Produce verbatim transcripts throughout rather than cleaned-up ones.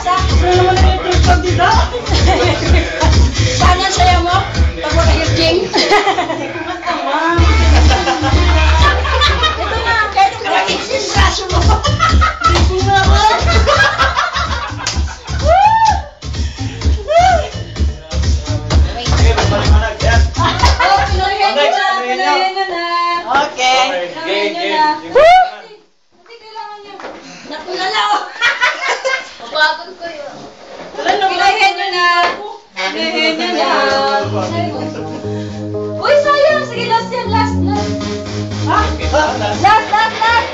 Asa? Ano naman ang yung trip dito? Saan ang saya mo? Pag wala yung king? Ito nga, kahit kalagin yung braso mo. Hindi nga mo. Oh, pinuhin nyo na, pinuhin nyo na. Okay. Pinuhin nyo na. Hindi kailangan nyo. Nakulala o. Pagbagon ko yun. Pinuhin nyo na. Pinuhin nyo na. Uy, sayang. Sige, last yan. Last, last. Ha? Last, last, last.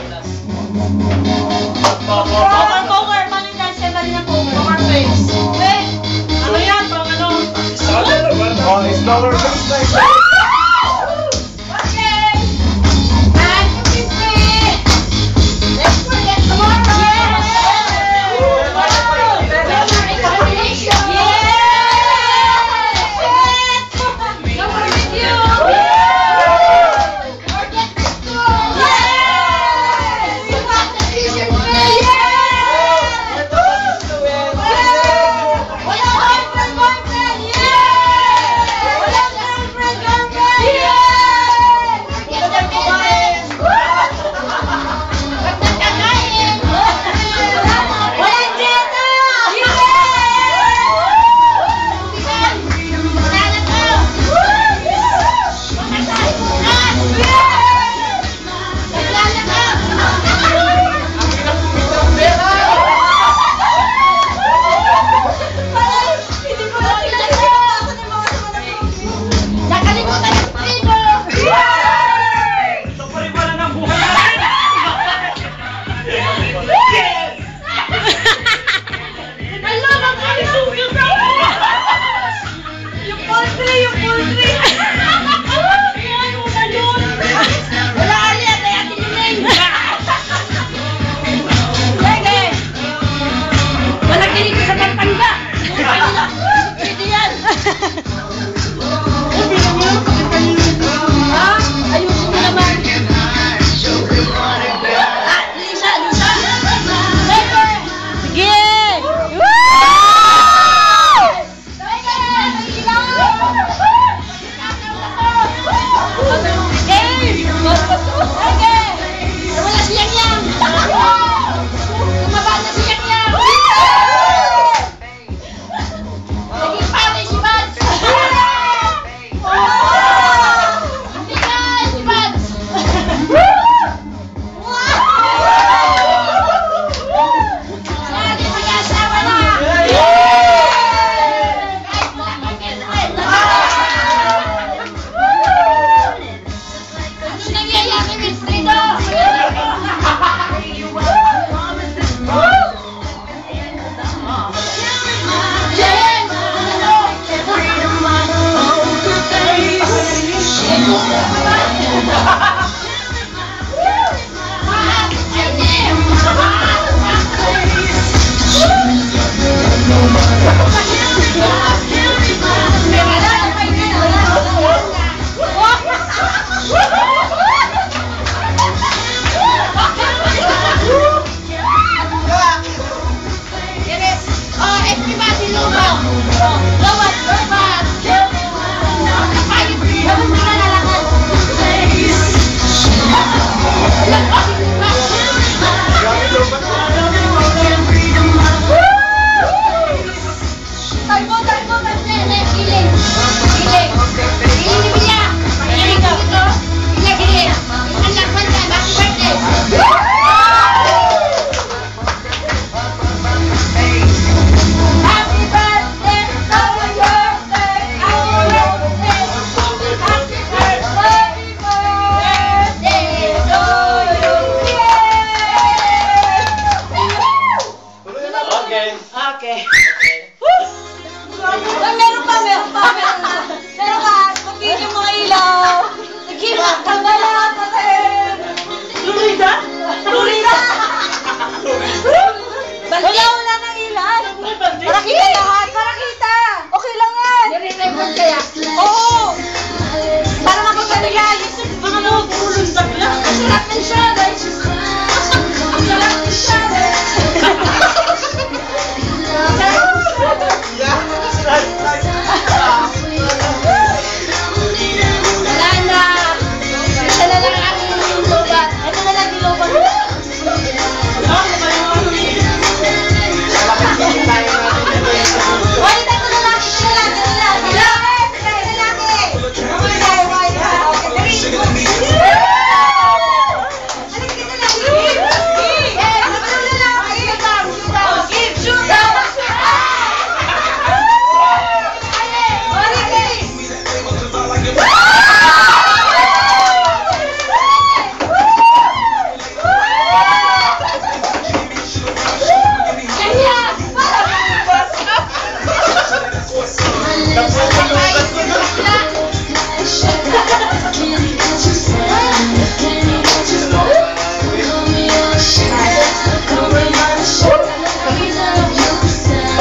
Cover, cover. Paano yung dance? Yan bali ng cover. Cover face. Eh, ano yan? Pang ano? Oh, it's lower face like that. Okay. And fifty. Let's forget tomorrow.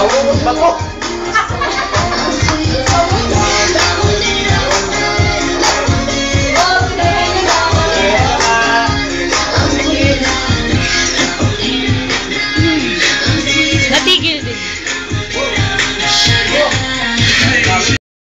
Mabubot ba to?